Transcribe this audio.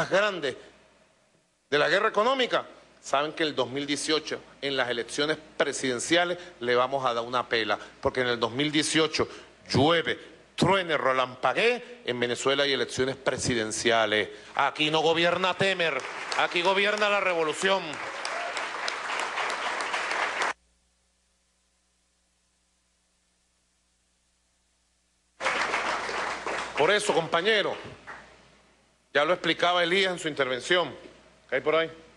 más grande de la guerra económica, saben que el 2018, en las elecciones presidenciales, le vamos a dar una pela, porque en el 2018 llueve, truene, relampaguee, en Venezuela hay elecciones presidenciales. Aquí no gobierna Temer, aquí gobierna la revolución. Por eso, compañero, ya lo explicaba Elías en su intervención. ¿Qué hay por ahí?